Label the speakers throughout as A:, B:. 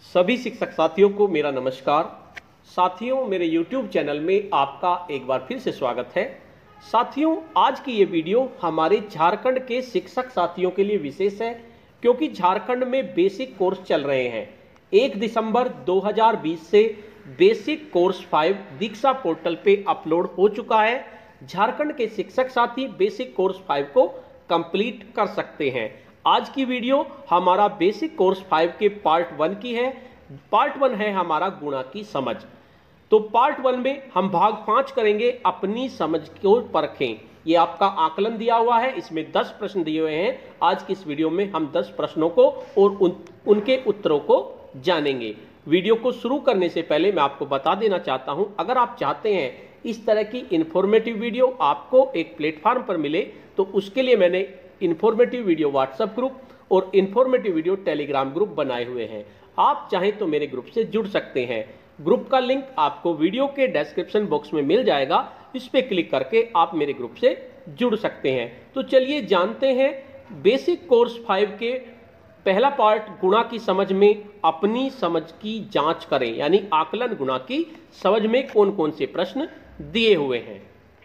A: सभी शिक्षक साथियों को मेरा नमस्कार। साथियों, मेरे YouTube चैनल में आपका एक बार फिर से स्वागत है। साथियों, आज की ये वीडियो हमारे झारखंड के शिक्षक साथियों के लिए विशेष है, क्योंकि झारखंड में बेसिक कोर्स चल रहे हैं। 1 दिसंबर 2020 से बेसिक कोर्स 5 दीक्षा पोर्टल पे अपलोड हो चुका है। झारखंड के शिक्षक साथी बेसिक कोर्स 5 को कंप्लीट कर सकते हैं। आज की वीडियो हमारा बेसिक कोर्स 5 के पार्ट 1 की है। पार्ट 1 है हमारा गुणा की समझ। तो पार्ट 1 में हम भाग 5 करेंगे, अपनी समझ को परखें। ये आपका आकलन दिया हुआ है, इसमें 10 प्रश्न दिए हुए हैं। आज की इस वीडियो में हम 10 प्रश्नों को और उनके उत्तरों को जानेंगे। वीडियो को शुरू करने से पहले मैं आपको बता देना चाहता हूं, अगर आप चाहते हैं इस तरह की इंफॉर्मेटिव वीडियो आपको एक प्लेटफॉर्म पर मिले, तो उसके लिए मैंने इंफॉर्मेटिव वीडियो व्हाट्सएप ग्रुप और इंफॉर्मेटिव वीडियो टेलीग्राम ग्रुप बनाए हुए हैं। आप चाहें तो मेरे ग्रुप से जुड़ सकते हैं। ग्रुप का लिंक आपको वीडियो के डिस्क्रिप्शन बॉक्स में मिल जाएगा। इस पर क्लिक करके आप मेरे ग्रुप से जुड़ सकते हैं। तो चलिए जानते हैं बेसिक कोर्स 5 के पहला पार्ट, गुणा की समझ में अपनी समझ की जांच करें, यानी आकलन गुणा की समझ में कौन कौन से प्रश्न दिए हुए हैं।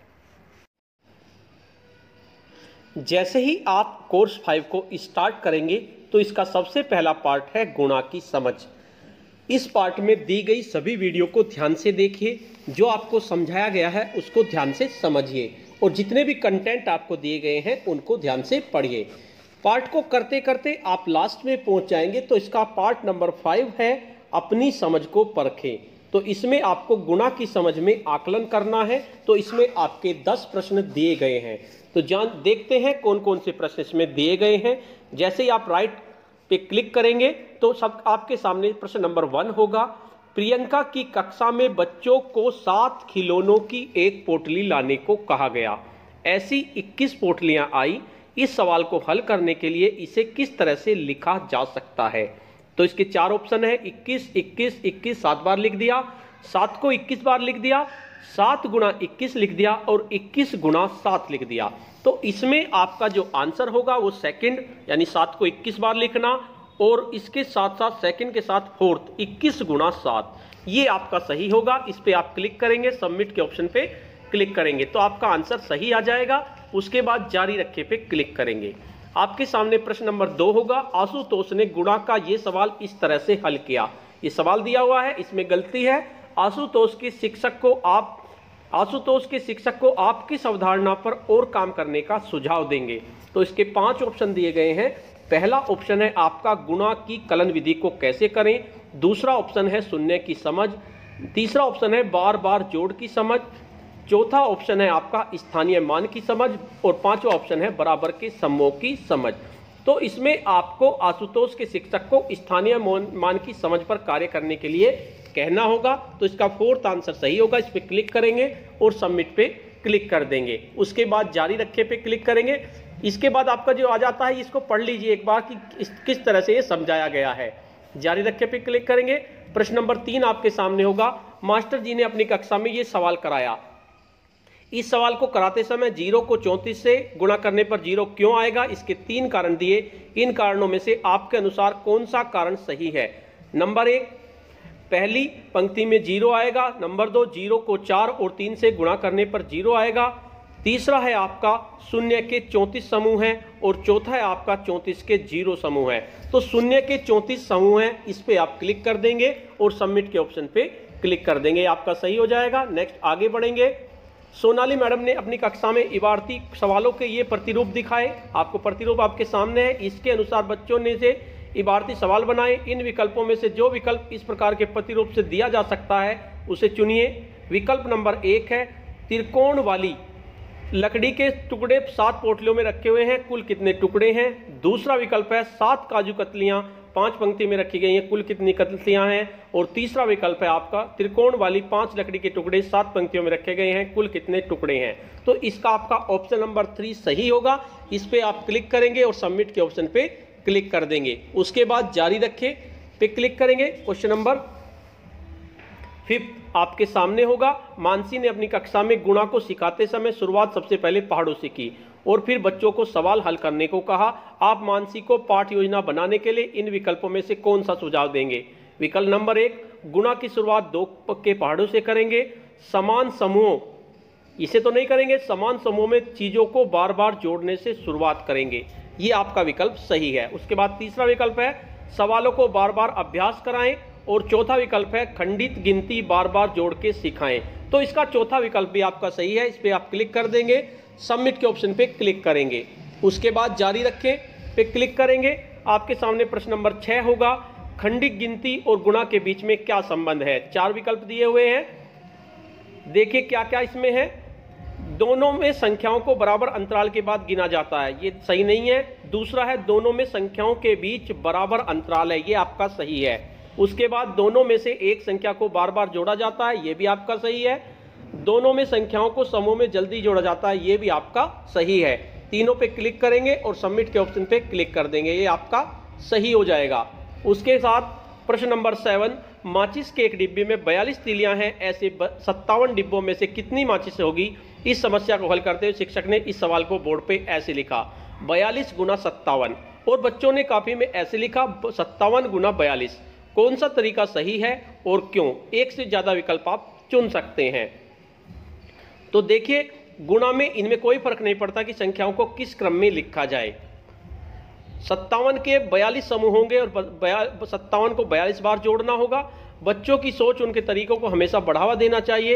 A: जैसे ही आप कोर्स 5 को स्टार्ट करेंगे तो इसका सबसे पहला पार्ट है गुणा की समझ। इस पार्ट में दी गई सभी वीडियो को ध्यान से देखिए, जो आपको समझाया गया है उसको ध्यान से समझिए, और जितने भी कंटेंट आपको दिए गए हैं उनको ध्यान से पढ़िए। पार्ट को करते करते आप लास्ट में पहुंच जाएंगे। तो इसका पार्ट नंबर 5 है अपनी समझ को परखें। तो इसमें आपको गुणा की समझ में आकलन करना है। तो इसमें आपके 10 प्रश्न दिए गए हैं। तो देखते हैं कौन कौन से प्रश्न इसमें दिए गए हैं। जैसे ही आप राइट पे क्लिक करेंगे तो सब आपके सामने प्रश्न नंबर 1 होगा। प्रियंका की कक्षा में बच्चों को 7 खिलौनों की एक पोटली लाने को कहा गया। ऐसी 21 पोटलियां आई। इस सवाल को हल करने के लिए इसे किस तरह से लिखा जा सकता है। तो इसके 4 ऑप्शन है, 21, 21, 21 7 बार लिख दिया, 7 को 21 बार लिख दिया, 7 गुणा 21 लिख दिया, और 21 गुणा 7 लिख दिया। तो इसमें आपका जो आंसर होगा वो सेकंड, यानी 7 को 21 बार लिखना, और इसके साथ साथ सेकंड के साथ फोर्थ 21 गुणा 7, ये आपका सही होगा। इस पे आप क्लिक करेंगे, सबमिट के ऑप्शन पे क्लिक करेंगे तो आपका आंसर सही आ जाएगा। उसके बाद जारी रखे पे क्लिक करेंगे। आपके सामने प्रश्न नंबर 2 होगा। आशुतोष ने गुणा का ये सवाल इस तरह से हल किया। ये सवाल दिया हुआ है, इसमें गलती है। आशुतोष के शिक्षक को आप किस अवधारणा पर और काम करने का सुझाव देंगे। तो इसके 5 ऑप्शन दिए गए हैं। पहला ऑप्शन है आपका गुणा की कलन विधि को कैसे करें। दूसरा ऑप्शन है शून्य की समझ। तीसरा ऑप्शन है बार बार जोड़ की समझ। चौथा ऑप्शन है आपका स्थानीय मान की समझ, और 5वां ऑप्शन है बराबर के समूह की समझ। तो इसमें आपको आशुतोष के शिक्षक को स्थानीय मान की समझ पर कार्य करने के लिए कहना होगा। तो इसका 4th आंसर सही होगा। इस पर क्लिक करेंगे और सबमिट पे क्लिक कर देंगे। उसके बाद जारी रखे पे क्लिक करेंगे। इसके बाद आपका जो आ जाता है, इसको पढ़ लीजिए एक बार कि किस तरह से ये समझाया गया है। जारी रखे पे क्लिक करेंगे। प्रश्न नंबर 3 आपके सामने होगा। मास्टर जी ने अपनी कक्षा में ये सवाल कराया। इस सवाल को कराते समय 0 को 34 से गुणा करने पर 0 क्यों आएगा। इसके 3 कारण दिए। इन कारणों में से आपके अनुसार कौन सा कारण सही है। नंबर 1, पहली पंक्ति में 0 आएगा। नंबर 2, 0 को 4 और 3 से गुणा करने पर 0 आएगा। तीसरा है आपका शून्य के 34 समूह हैं, और चौथा है आपका 34 के 0 समूह हैं। तो शून्य के 34 समूह हैं, इस पे आप क्लिक कर देंगे और सबमिट के ऑप्शन पे क्लिक कर देंगे। आपका सही हो जाएगा। नेक्स्ट आगे बढ़ेंगे। सोनाली मैडम ने अपनी कक्षा में इबारती सवालों के ये प्रतिरूप दिखाए। आपको प्रतिरूप आपके सामने है। इसके अनुसार बच्चों ने से इबारती सवाल बनाए। इन विकल्पों में से जो विकल्प इस प्रकार के प्रतिरूप से दिया जा सकता है उसे चुनिए। विकल्प नंबर 1 है त्रिकोण वाली लकड़ी के टुकड़े 7 पोटलियों में रखे हुए हैं, कुल कितने टुकड़े हैं। दूसरा विकल्प है 7 काजू कतलियां 5 पंक्ति में रखी गई हैं, कुल कितनी कतलियां हैं। और तीसरा विकल्प है आपका त्रिकोण वाली 5 लकड़ी के टुकड़े 7 पंक्तियों में रखे गए हैं, कुल कितने टुकड़े हैं। तो इसका आपका ऑप्शन नंबर 3 सही होगा। इस पे आप क्लिक करेंगे और सबमिट के ऑप्शन पे क्लिक कर देंगे। उसके बाद जारी रखे पे क्लिक करेंगे। क्वेश्चन नंबर 5 आपके सामने होगा। मानसी ने अपनी कक्षा में गुणा को सिखाते समय शुरुआत सबसे पहले पहाड़ों से की और फिर बच्चों को सवाल हल करने को कहा। आप मानसी को पाठ योजना बनाने के लिए इन विकल्पों में से कौन सा सुझाव देंगे। विकल्प नंबर 1, गुणा की शुरुआत 2 के पहाड़ों से करेंगे। समान समूहों, इसे तो नहीं करेंगे, समान समूह में चीजों को बार बार जोड़ने से शुरुआत करेंगे। ये आपका विकल्प सही है। उसके बाद तीसरा विकल्प है सवालों को बार बार अभ्यास कराएं, और चौथा विकल्प है खंडित गिनती बार बार जोड़ के सिखाएं। तो इसका चौथा विकल्प भी आपका सही है। इस पर आप क्लिक कर देंगे, सबमिट के ऑप्शन पे क्लिक करेंगे। उसके बाद जारी रखें पे क्लिक करेंगे। आपके सामने प्रश्न नंबर 6 होगा, खंडित गिनती और गुणा के बीच में क्या संबंध है। 4 विकल्प दिए हुए हैं, देखिए क्या क्या इसमें है। दोनों में संख्याओं को बराबर अंतराल के बाद गिना जाता है, ये सही नहीं है। दूसरा है दोनों में संख्याओं के बीच बराबर अंतराल है, ये आपका सही है। उसके बाद दोनों में से एक संख्या को बार बार जोड़ा जाता है, ये भी आपका सही है। दोनों में संख्याओं को समूह में जल्दी जोड़ा जाता है, ये भी आपका सही है। तीनों पे क्लिक करेंगे और सबमिट के ऑप्शन पे क्लिक कर देंगे, ये आपका सही हो जाएगा। उसके साथ प्रश्न नंबर 7, माचिस के एक डिब्बे में 42 तीलियां हैं, ऐसे 57 डिब्बों में से कितनी माचिस होगी। इस समस्या को हल करते हुए शिक्षक ने इस सवाल को बोर्ड पे ऐसे लिखा, 42 गुना 57, और बच्चों ने कापी में ऐसे लिखा 57 गुना 42। कौन सा तरीका सही है और क्यों। एक से ज्यादा विकल्प आप चुन सकते हैं। तो देखिए गुणा में इनमें कोई फर्क नहीं पड़ता कि संख्याओं को किस क्रम में लिखा जाए। 57 के 42 समूह होंगे और 57 को 42 बार जोड़ना होगा। बच्चों की सोच, उनके तरीकों को हमेशा बढ़ावा देना चाहिए।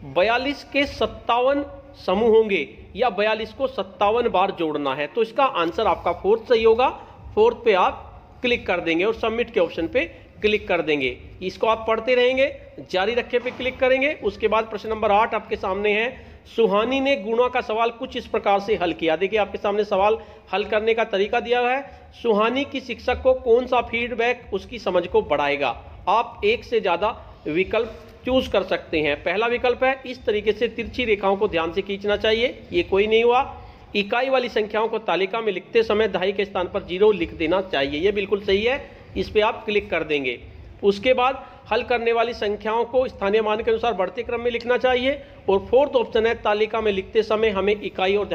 A: 42 के 57 समूह होंगे या 42 को 57 बार जोड़ना है। तो इसका आंसर आपका 4th सही होगा। 4th पे आप क्लिक कर देंगे और सबमिट के ऑप्शन पे क्लिक कर देंगे। इसको आप पढ़ते रहेंगे, जारी रखे पे क्लिक करेंगे। उसके बाद प्रश्न नंबर 8 आपके सामने है, सुहानी ने गुणा का सवाल कुछ इस प्रकार से हल किया। देखिए आपके सामने सवाल हल करने का तरीका दिया हुआ है। सुहानी की शिक्षक को कौन सा फीडबैक उसकी समझ को बढ़ाएगा। आप एक से ज्यादा विकल्प चूज कर सकते हैं। पहला विकल्प है इस तरीके से तिरछी रेखाओं को ध्यान से खींचना चाहिए, ये कोई नहीं हुआ। इकाई वाली संख्याओं को तालिका में लिखते समय दहाई के स्थान पर 0 लिख देना चाहिए, ये बिल्कुल सही है। इस पे आप क्लिक कर देंगे। उसके बाद हल करने वाली संख्याओं को स्थानीय मान के अनुसार बढ़ते क्रम में लिखना चाहिए। और 4th ऑप्शन है तालिका में लिखते समय हमें इकाई और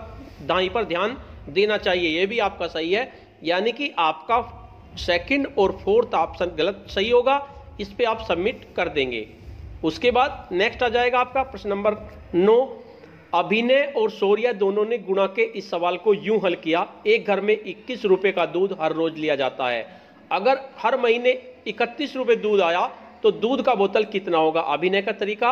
A: दहाई पर ध्यान देना चाहिए, ये भी आपका सही है। यानी कि आपका 2nd और 4th ऑप्शन गलत सही होगा। इस पे आप सबमिट कर देंगे। उसके बाद नेक्स्ट आ जाएगा आपका प्रश्न नंबर 9, अभिनय और शौर्य दोनों ने गुणा के इस सवाल को यूं हल किया, एक घर में 21 रुपए का दूध हर रोज लिया जाता है। अगर हर महीने 31 रुपए दूध आया तो दूध का बोतल कितना होगा। अभिनय का तरीका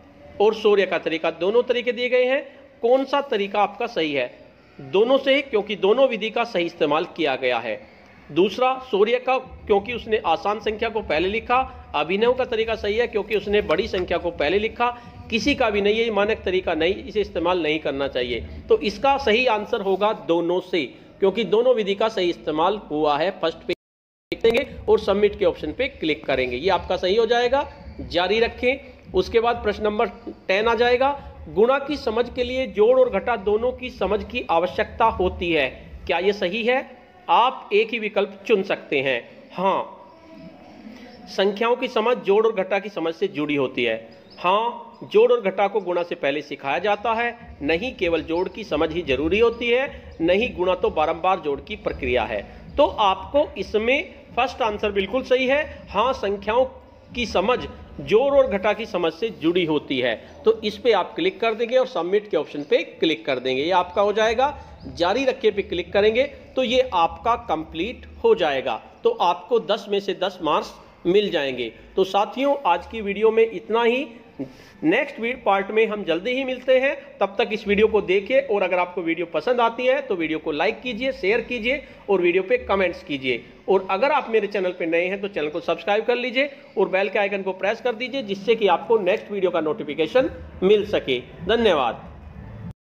A: और शौर्य का तरीका, दोनों तरीके दिए गए हैं। कौन सा तरीका आपका सही है। दोनों से, क्योंकि दोनों विधि का सही इस्तेमाल किया गया है। दूसरा शौर्य का, क्योंकि उसने आसान संख्या को पहले लिखा। अभिनय का तरीका सही है क्योंकि उसने बड़ी संख्या को पहले लिखा। किसी का भी नहीं, ये मानक तरीका नहीं, इसे इस्तेमाल नहीं करना चाहिए। तो इसका सही आंसर होगा दोनों से, क्योंकि दोनों विधि का सही इस्तेमाल हुआ है। फर्स्ट पे देंगे और सबमिट के ऑप्शन पे क्लिक करेंगे, ये आपका सही हो जाएगा। जारी रखें। उसके बाद प्रश्न नंबर 10 आ जाएगा, गुणा की समझ के लिए जोड़ और घटा दोनों की समझ की आवश्यकता होती है, क्या यह सही है। आप एक ही विकल्प चुन सकते हैं। हाँ, संख्याओं की समझ जोड़ और घटा की समझ से जुड़ी होती है। हाँ, जोड़ और घटा को गुणा से पहले सिखाया जाता है। नहीं, केवल जोड़ की समझ ही जरूरी होती है। नहीं, गुणा तो बारंबार जोड़ की प्रक्रिया है। तो आपको इसमें फर्स्ट आंसर बिल्कुल सही है। हाँ, संख्याओं की समझ जोड़ और घटा की समझ से जुड़ी होती है। तो इस पे आप क्लिक कर देंगे और सबमिट के ऑप्शन पे क्लिक कर देंगे, ये आपका हो जाएगा। जारी रखे पे क्लिक करेंगे तो ये आपका कंप्लीट हो जाएगा। तो आपको 10 में से 10 मार्क्स मिल जाएंगे। तो साथियों, आज की वीडियो में इतना ही। नेक्स्ट पार्ट में हम जल्दी ही मिलते हैं। तब तक इस वीडियो को देखिए, और अगर आपको वीडियो पसंद आती है तो वीडियो को लाइक कीजिए, शेयर कीजिए और वीडियो पे कमेंट्स कीजिए। और अगर आप मेरे चैनल पे नए हैं तो चैनल को सब्सक्राइब कर लीजिए और बेल के आइकन को प्रेस कर दीजिए, जिससे कि आपको नेक्स्ट वीडियो का नोटिफिकेशन मिल सके। धन्यवाद।